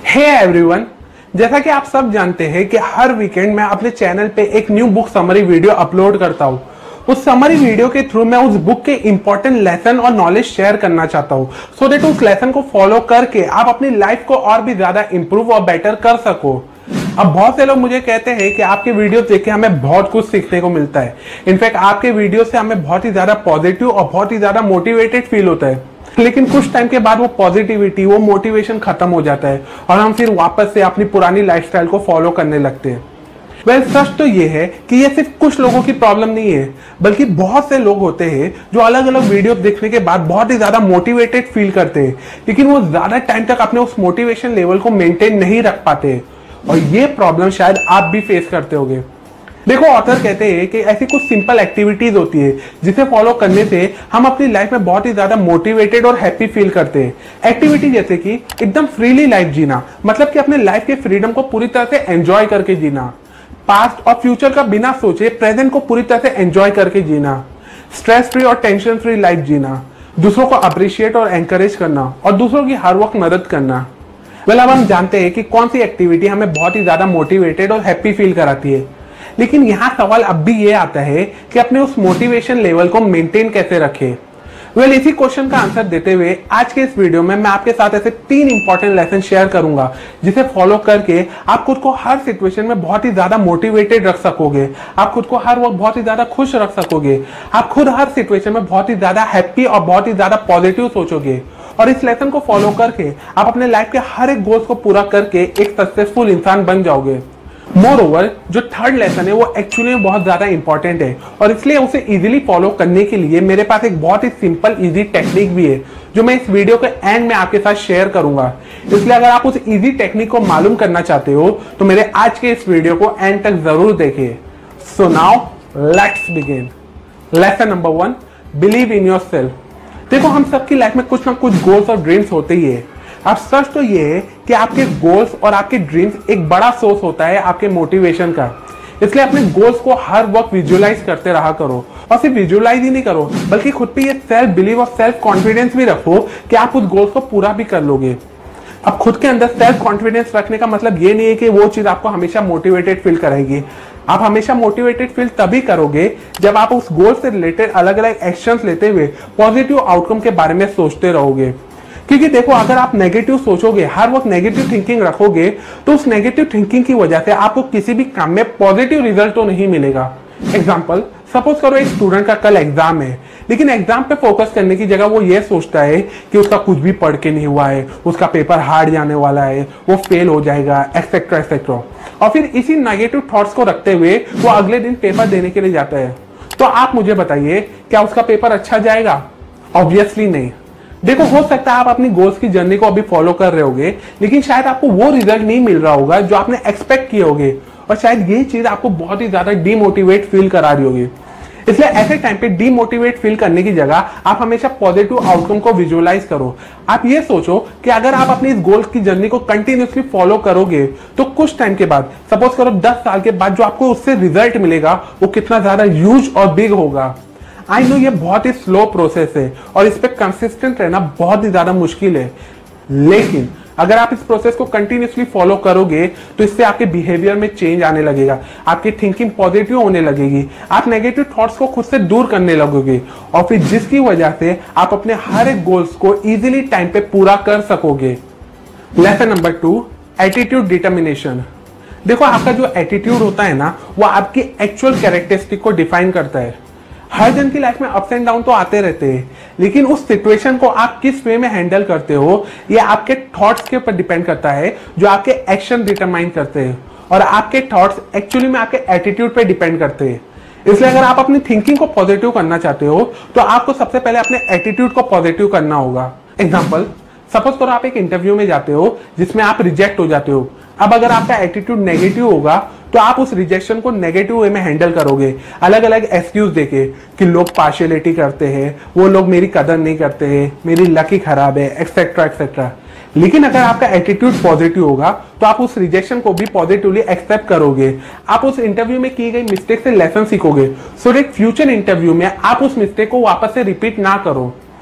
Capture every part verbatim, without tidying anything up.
Hey everyone, जैसा कि आप सब जानते हैं कि हर वीकेंड मैं अपने चैनल पे एक new book summary video upload करता हूँ। उस समरी वीडियो के थ्रू मैं उस बुक के इंपॉर्टेंट लेसन और नॉलेज शेयर करना चाहता हूँ, सो दैट उस लेसन को फॉलो करके आप अपनी लाइफ को और भी ज्यादा इंप्रूव और बेटर कर सको। अब बहुत से लोग मुझे कहते हैं कि आपके वीडियो देख के हमें बहुत कुछ सीखने को मिलता है। इनफैक्ट आपके वीडियो से हमें बहुत ही ज्यादा पॉजिटिव और बहुत ही ज्यादा मोटिवेटेड फील होता है, लेकिन कुछ टाइम के बाद वो पॉजिटिविटी, वो मोटिवेशन खत्म हो जाता है और हम फिर वापस से अपनी पुरानी लाइफस्टाइल को फॉलो करने लगते हैं। वेल, सच तो ये है कि ये सिर्फ कुछ लोगों की प्रॉब्लम नहीं है, बल्कि बहुत से लोग होते हैं जो अलग अलग वीडियो देखने के बाद बहुत ही ज्यादा मोटिवेटेड फील करते हैं, लेकिन वो ज्यादा टाइम तक अपने उस मोटिवेशन लेवल को मेंटेन नहीं रख पाते। और ये प्रॉब्लम शायद आप भी फेस करते होंगे। देखो, ऑथर कहते हैं कि ऐसी कुछ सिंपल एक्टिविटीज होती है जिसे फॉलो करने से हम अपनी लाइफ में बहुत ही ज्यादा मोटिवेटेड और हैप्पी फील करते हैं। एक्टिविटी जैसे कि एकदम फ्रीली लाइफ जीना, मतलब कि अपने लाइफ के फ्रीडम को पूरी तरह से एंजॉय करके जीना। पास्ट और फ्यूचर का बिना सोचे प्रेजेंट को पूरी तरह से एंजॉय करके जीना। स्ट्रेस फ्री और टेंशन फ्री लाइफ जीना। दूसरों को अप्रिशिएट और एनकरेज करना और दूसरों की हर वक्त मदद करना। वेल, अब हम जानते हैं कि कौन सी एक्टिविटी हमें बहुत ही ज्यादा मोटिवेटेड और हैप्पी फील कराती है, लेकिन यहाँ सवाल अब भी ये आता है कि अपने उस मोटिवेशन लेवल को मेंटेन कैसे रखें। वेल, इसी क्वेश्चन का आंसर देते हुए आज के इस वीडियो में मैं आपके साथ ऐसे तीन इंपॉर्टेंट लेसन शेयर करूंगा जिसे फॉलो करके आप खुद को हर सिचुएशन में बहुत ही ज्यादा मोटिवेटेड रख सकोगे। आप खुद को हर वक्त बहुत ही ज्यादा खुश रख सकोगे। आप खुद हर सिचुएशन में बहुत ही ज्यादा हैप्पी और बहुत ही ज्यादा पॉजिटिव सोचोगे। और इस लेसन को फॉलो करके आप अपने लाइफ के हर एक गोल्स को पूरा करके एक सक्सेसफुल इंसान बन जाओगे। मोर ओवर, जो थर्ड लेसन है वो एक्चुअली में बहुत ज्यादा इंपॉर्टेंट है और इसलिए उसे इजीली फॉलो करने के लिए मेरे पास एक बहुत ही सिंपल इजी टेक्निक भी है जो मैं इस वीडियो के एंड में आपके साथ शेयर करूंगा। इसलिए अगर आप उस इजी टेक्निक को मालूम करना चाहते हो तो मेरे आज के इस वीडियो को एंड तक जरूर देखिए। So now let's begin. Lesson number one, believe in yourself. देखो, हम सबकी लाइफ में कुछ ना कुछ गोल्स और ड्रीम्स होते ही है। अब सच तो ये है कि आपके गोल्स और आपके ड्रीम्स एक बड़ा सोर्स होता है आपके मोटिवेशन का। इसलिए अपने गोल्स को हर वक्त विजुअलाइज करते रहा करो और सिर्फ विजुअलाइज ही नहीं करो, बल्कि खुद पे ये सेल्फ बिलीव और सेल्फ कॉन्फिडेंस भी रखो कि आप उस गोल्स को पूरा भी कर लोगे। अब खुद के अंदर सेल्फ कॉन्फिडेंस रखने का मतलब ये नहीं है कि वो चीज आपको हमेशा मोटिवेटेड फील कराएगी। आप हमेशा मोटिवेटेड फील तभी करोगे जब आप उस गोल से रिलेटेड अलग अलग एक्शंस लेते हुए पॉजिटिव आउटकम के बारे में सोचते रहोगे। क्योंकि देखो, अगर आप नेगेटिव सोचोगे, हर वक्त नेगेटिव थिंकिंग रखोगे, तो उस नेगेटिव थिंकिंग की वजह से आपको किसी भी काम में पॉजिटिव रिजल्ट तो नहीं मिलेगा। एग्जाम्पल, सपोज करो एक स्टूडेंट का कल एग्जाम है, लेकिन एग्जाम पे फोकस करने की जगह वो ये सोचता है कि उसका कुछ भी पढ़ के नहीं हुआ है, उसका पेपर हार्ड जाने वाला है, वो फेल हो जाएगा, एक्सेट्रा एक्सेट्रा। और फिर इसी नेगेटिव थॉट्स को रखते हुए वो अगले दिन पेपर देने के लिए जाता है। तो आप मुझे बताइए, क्या उसका पेपर अच्छा जाएगा? ऑब्वियसली नहीं। देखो, हो सकता है आप अपनी गोल्स की जर्नी को अभी फॉलो कर रहे होगे, लेकिन शायद आपको वो रिजल्ट नहीं मिल रहा होगा जो आपने एक्सपेक्ट किए होगे और शायद ये चीज आपको बहुत ही ज्यादा डीमोटिवेट फील करा रही होगी। इसलिए ऐसे टाइम पे डीमोटिवेट फील करने की जगह आप हमेशा पॉजिटिव आउटकम को विजुअलाइज करो। आप ये सोचो कि अगर आप अपनी इस गोल की जर्नी को कंटिन्यूसली फॉलो करोगे तो कुछ टाइम के बाद, सपोज करो दस साल के बाद, जो आपको उससे रिजल्ट मिलेगा वो कितना ज्यादा ह्यूज और बिग होगा। आई नो ये बहुत ही स्लो प्रोसेस है और इस पे कंसिस्टेंट रहना बहुत ही ज्यादा मुश्किल है, लेकिन अगर आप इस प्रोसेस को कंटिन्यूसली फॉलो करोगे तो इससे आपके बिहेवियर में चेंज आने लगेगा, आपकी थिंकिंग पॉजिटिव होने लगेगी, आप नेगेटिव थॉट्स को खुद से दूर करने लगोगे और फिर जिसकी वजह से आप अपने हर एक गोल्स को इजीली टाइम पे पूरा कर सकोगे। Lesson number two, attitude determination. देखो, आपका जो एटीट्यूड होता है ना, वो आपकी एक्चुअल कैरेक्टरिस्टिक को डिफाइन करता है। हर जन की लाइफ में अप्स एंड डाउन तो आते रहते हैं, लेकिन उस सिचुएशन को आप किस वे में हैंडल करते हो ये आपके थॉट्स के ऊपर डिपेंड करता है, जो आपके एक्शन डिटरमाइन करते हैं। और आपके थॉट्स एक्चुअली में आपके एटीट्यूड पे डिपेंड करते हैं। इसलिए अगर आप अपनी थिंकिंग को पॉजिटिव करना चाहते हो तो आपको सबसे पहले अपने एटीट्यूड को पॉजिटिव करना होगा। एग्जाम्पल, सपोज करो आप एक इंटरव्यू में जाते हो जिसमें आप रिजेक्ट हो जाते हो। अब अगर आपका एटीट्यूड नेगेटिव होगा तो आप उस रिजेक्शन को नेगेटिव वे में हैंडल करोगे, अलग अलग एक्सक्यूज देके कि लोग पार्शियलिटी करते हैं, वो लोग मेरी कदर नहीं करते हैं, मेरी लक ही खराब है, एक्सेट्रा एक्सेट्रा। लेकिन अगर आपका एटीट्यूड पॉजिटिव होगा तो आप उस रिजेक्शन को भी पॉजिटिवली एक्सेप्ट करोगे। आप उस इंटरव्यू में की गई मिस्टेक से लेसन सीखोगे, सो दैट फ्यूचर इंटरव्यू में आप उस मिस्टेक को वापस से रिपीट ना करो।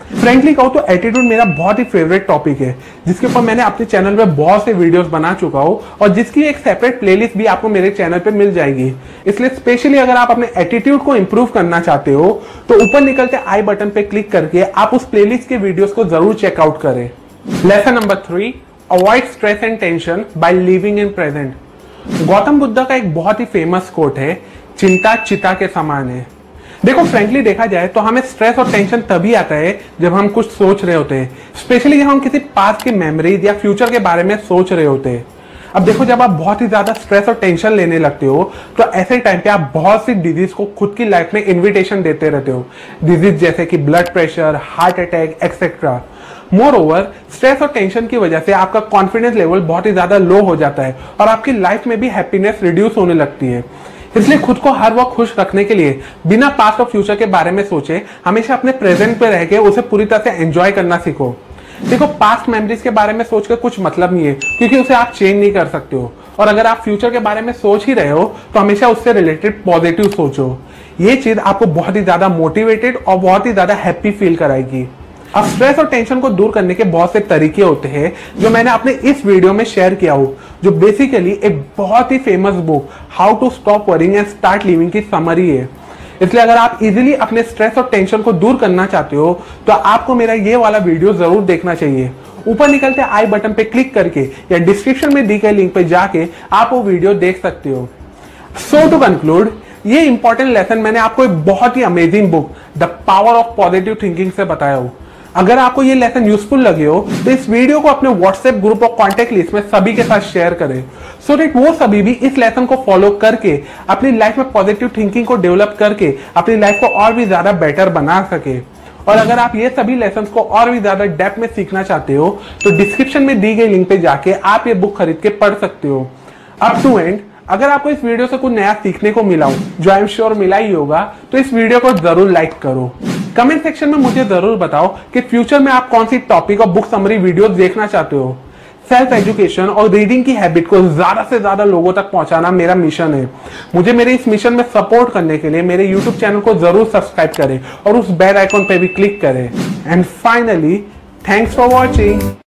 फ्रेंकली कहूँ तो एटीट्यूड मेरा बहुत ही फेवरेट टॉपिक है, जिसके ऊपर मैंने अपने चैनल पे बहुत से वीडियोस बना चुका हूँ और जिसकी एक सेपरेट प्लेलिस्ट भी आपको मेरे चैनल पे मिल जाएगी। इसलिए स्पेशली अगर आप अपने एटीट्यूड को इंप्रूव करना चाहते हो तो ऊपर निकलते आई बटन पे क्लिक करके आप उस प्लेलिस्ट के वीडियोस को जरूर चेकआउट करें। Lesson number three, avoid stress and tension by living in present. Gautam Buddha का एक बहुत ही फेमस कोट है, चिंता चिता के समान है। देखो फ्रेंकली देखा जाए तो हमें स्ट्रेस और टेंशन तभी आता है जब हम कुछ सोच रहे होते हैं, स्पेशली जब हम किसी पास्ट की मेमोरीज या फ्यूचर के बारे में सोच रहे होते हैं। अब देखो, जब आप बहुत ही ज्यादा स्ट्रेस और टेंशन लेने लगते हो तो ऐसे टाइम पे आप बहुत सी डिजीज को खुद की लाइफ में इन्विटेशन देते रहते हो, डिजीज जैसे कि blood pressure, heart attack etcetera. More over, stress और टेंशन की वजह से आपका कॉन्फिडेंस लेवल बहुत ही ज्यादा लो हो जाता है और आपकी लाइफ में भी हैप्पीनेस रिड्यूस होने लगती है। इसलिए खुद को हर वक्त खुश रखने के लिए बिना पास्ट और फ्यूचर के बारे में सोचे हमेशा अपने प्रेजेंट पे रह के उसे पूरी तरह से एंजॉय करना सीखो। देखो, पास्ट मेमोरीज के बारे में सोचकर कुछ मतलब नहीं है, क्योंकि उसे आप चेंज नहीं कर सकते हो। और अगर आप फ्यूचर के बारे में सोच ही रहे हो तो हमेशा उससे रिलेटेड पॉजिटिव सोचो। ये चीज आपको बहुत ही ज्यादा मोटिवेटेड और बहुत ही ज्यादा हैप्पी फील कराएगी। अब स्ट्रेस और टेंशन को दूर करने के बहुत से तरीके होते हैं जो मैंने अपने इस वीडियो में शेयर किया हूं, जो बेसिकली एक बहुत ही famous book how to stop worrying and start living की समरी है। इसलिए अगर आप इजीली अपने स्ट्रेस और टेंशन को दूर करना चाहते हो तो आपको मेरा ये वाला वीडियो जरूर देखना चाहिए। ऊपर निकलते आई बटन पे क्लिक करके या डिस्क्रिप्शन में दी गई लिंक पे जाके आप वो वीडियो देख सकते हो। सो टू कंक्लूड, ये इंपॉर्टेंट लेसन मैंने आपको एक बहुत ही amazing book the power of positive thinking से बताया हूं। अगर आपको ये लेसन यूजफुल लगे हो तो इस वीडियो को अपने व्हाट्सएप ग्रुप और कॉन्टेक्ट लिस्ट में सभी के साथ शेयर करें, सो दैट वो सभी भी इस लेसन को फॉलो करके अपनी लाइफ में पॉजिटिव थिंकिंग को डेवलप करके अपनी लाइफ को और भी ज्यादा बेटर बना सके। और अगर आप ये सभी लेसन को और भी ज्यादा डेप्थ में सीखना चाहते हो तो डिस्क्रिप्शन में दी गई लिंक पे जाके आप ये बुक खरीद के पढ़ सकते हो। अप टू एंड, अगर आपको इस वीडियो से कुछ नया सीखने को मिला हो, जो आई एम श्योर मिला ही होगा, तो इस वीडियो को जरूर लाइक करो। कमेंट सेक्शन में मुझे जरूर बताओ कि फ्यूचर में आप कौन सी टॉपिक और बुक समरी वीडियोस देखना चाहते हो। सेल्फ एजुकेशन और रीडिंग की हैबिट को ज्यादा से ज्यादा लोगों तक पहुंचाना मेरा मिशन है। मुझे मेरे इस मिशन में सपोर्ट करने के लिए मेरे यूट्यूब चैनल को जरूर सब्सक्राइब करें और उस बेल आइकॉन पे भी क्लिक करें। And finally, thanks for watching.